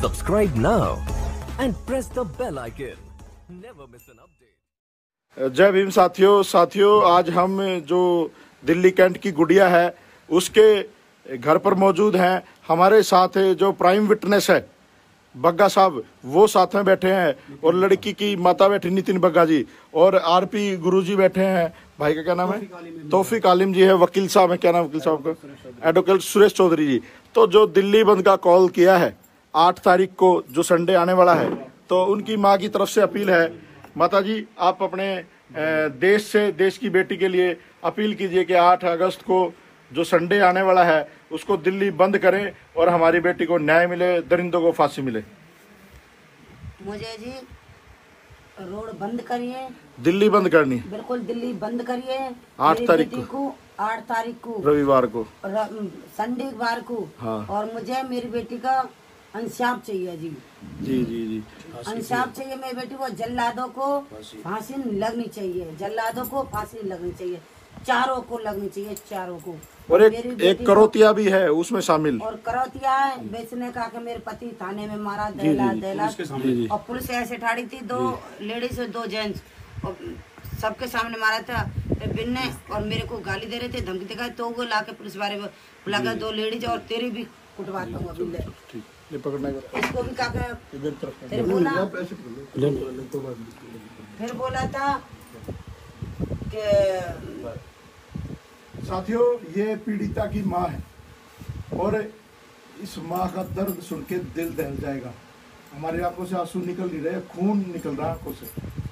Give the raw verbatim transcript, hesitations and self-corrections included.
Subscribe now and press the bell icon. Never miss an update. जय भीम साथियों साथियों आज हम जो दिल्ली कैंट की गुड़िया है उसके घर पर मौजूद हैं। हमारे साथ जो प्राइम विटनेस है बग्गा साहब वो साथ में बैठे हैं और लड़की की माता बैठी नितिन बग्गा जी और आरपी गुरुजी बैठे हैं। भाई का क्या नाम है? तौफीक आलिम जी है। वकील साहब है, क्या नाम वकील साहब का? एडवोकेट सुरेश चौधरी जी। तो जो दिल्ली बंद का कॉल किया है आठ तारीख को जो संडे आने वाला है, तो उनकी माँ की तरफ से अपील है। माता जी आप अपने देश से देश की बेटी के लिए अपील कीजिए कि आठ अगस्त को जो संडे आने वाला है उसको दिल्ली बंद करें और हमारी बेटी को न्याय मिले, दरिंदों को फांसी मिले। मुझे जी रोड बंद करिए, दिल्ली बंद करनी, बिल्कुल दिल्ली बंद करिए। आठ तारीख को, आठ तारीख को रविवार को, संडे वार को। हाँ। और मुझे मेरी बेटी का इंसाफ चाहिए जी। जी जी जी इंसाफ चाहिए मेरी बेटी को। जल्लादों को फांसी लगनी चाहिए, जल्लादों को फांसी लगनी चाहिए, चारों को लगनी चाहिए, चारों को। और एक, एक करोतिया भी है उसमें शामिल। और करोतिया है बेचने का कि मेरे पति थाने में मारा, दहला दहला। और पुलिस ऐसे ठाड़ी थी, दो लेडीज और दो जेंट्स, और सबके सामने मारा था बिन्ने, और मेरे को गाली दे रहे थे, धमकी दिखाई। तो वो लाके पुलिस वाले बुला कर दो लेडीज और तेरी भी कुटवाता हूँ अभी। ये पकड़ना है इसको भी क्या फिर बोला फिर बोला था कि साथियों ये पीड़िता की माँ है और इस माँ का दर्द सुन के दिल दहल जाएगा। हमारी आंखों से आंसू निकल नहीं रहे, खून निकल रहा है आंखों से।